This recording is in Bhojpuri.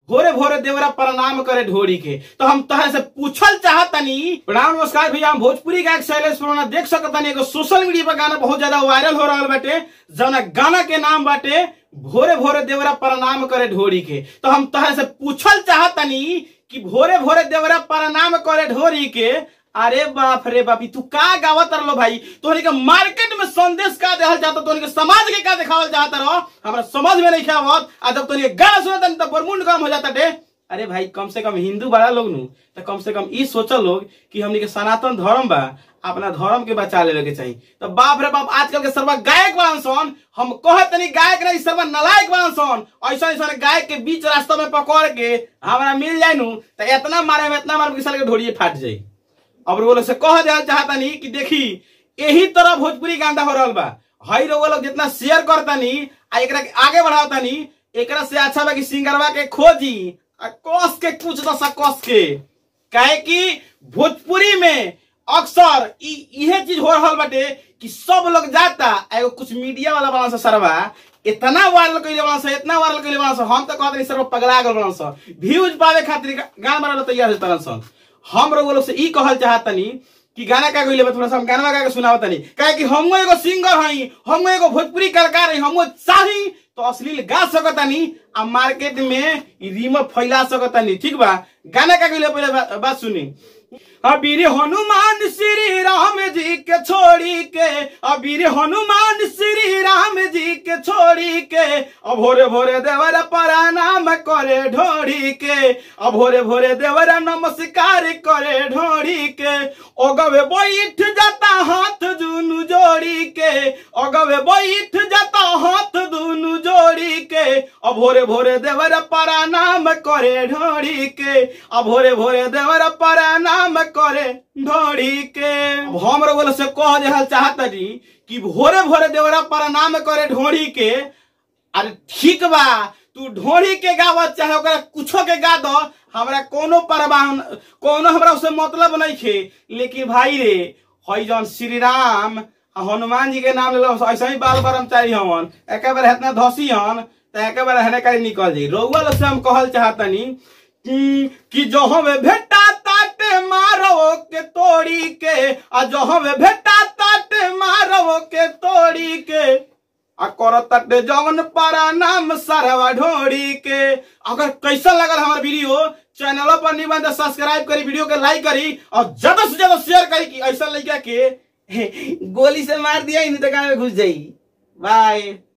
भोरे भोरे देवरा प्रणाम करे ढोरी के। तो हम तहरे से पूछल चाहतनी। प्रणाम नमस्कार भैया, हम भोजपुरी गायक शैलेश प्रोना देख सकतनी एगो सोशल मीडिया पर गाना बहुत ज्यादा वायरल हो रहा बाटे, जौना गाना के नाम बाटे भोरे भोरे देवरा प्रणाम करे ढोरी के। तो हम तहरे से पूछल चाहतनी कि भोरे भोरे देवरा प्रणाम करे ढोरी के। अरे बाप रे बापी, तू का गावत रहो भाई? तोहनी के मार्केट में संदेश का देहल चाहता, तोहनी के समाज के का दिखावल चाहता रहो, हमरा समझ में नहीं आवत। आ जब तोहनी गाना सुनता तो बरमुंड काम हो जाता डे। अरे भाई, कम से कम हिंदू बड़ा लोग नु तो कम से कम ई सोचल लोग कि हमनी के सनातन धर्म बा, अपना धर्म के बचा लेवे के चाहिए। तो बाप रे बाप, आजकल के सर्वा गायक बान सन, हम कहत नहीं गायक नहीं, सर्वा नलायक बान सन। ऐसा ऐसा गायक के बीच रास्ता में पकड़ के हमरा मिल जाए नु तो इतना मारे में इतना मारे साल के ढोड़िए फाट जाये। अब वो लोग से कह दिया चाहता नहीं कि देखी यही तरह भोजपुरी गांधा हो रहा बा। हई लोग जितना शेयर करता नहीं आ एकरा के आगे बढ़ाता नहीं, एकरा से अच्छा बा कि सिंगरवा के खोजी आ कस के कुछ दशा कस के। काहे कि भोजपुरी में अक्सर इहे चीज हो रहा बाटे कि सब लोग जाता एगो कुछ मीडिया वाला बना सा सरवा इतना वायरल कइले बना सा, इतना वायरल कइले बना सा, हम तो कहत नहीं सरवा पगला गल बना सा, व्यूज पावे खातिर गान बनावे तैयार हो तरन सन। हम लोग से ई कहल चाहतनी कि गाना का गइले थोड़ा सा हम गाना गा के सुनावतनी। काहे कि हम एगो सिंगर हई, हम एगो भोजपुरी कलाकार हई, हम चाही तो अश्लील गा सकतानी आ मार्केट में रीमो फैला सकतानी। ठीक बा, गाना का गइले पहले बात सुनी। अबीर हनुमान श्री राम जी के छोड़ी के, अबीर हनुमान श्री राम जी के छोड़ी के, अब भोरे भोरे देवरा प्रणाम करे ढोड़ी के, अब भोरे भोरे देवरा नमस्कार करे ढोड़ी के। ओगवे बैठ जाता हाथ दुनु जोड़ी के, ओगवे बैठ जाता हाथ दुनु जोड़ी के, अब भोरे भोरे देवरा प्रणाम करे ढोड़ी के, अब भोरे भोरे देवरा प्रणाम करे ढोड़ी के। हम लोग से कह देहल चाहतनी कि भोरे भोरे देवरा प्रणाम करे ढोड़ी के। अरे ठीक बा, तू ढोड़ी के गावत चाहे ओकरा कुछो के गा दो, हमरा कोनो परवाह, कोनो हमरा उससे मतलब नहीं खे। लेकिन भाई रे, हई जौन श्री राम हनुमान जी के नाम ले ऐसा ही बाल कर्मचारी हवन, एक बार इतना धसी हन तो एक बार हने का निकल जाई। रउआ लोग से हम कहल चाहतनी कि जो हमें भेटा ताटे मारो के तोड़ी के, आ जो हमें भेटा ताटे मारो के तोड़ी के, आ कर ताटे जवन प्रणाम सरवा ढोड़ी के। अगर कैसा लगल हमारा वीडियो, चैनल पर निबंध सब्सक्राइब करी, वीडियो के लाइक करी और ज्यादा से ज्यादा शेयर करी कि ऐसा लड़का के गोली से मार दिया इन तो गाँव में घुस जाई। बाय।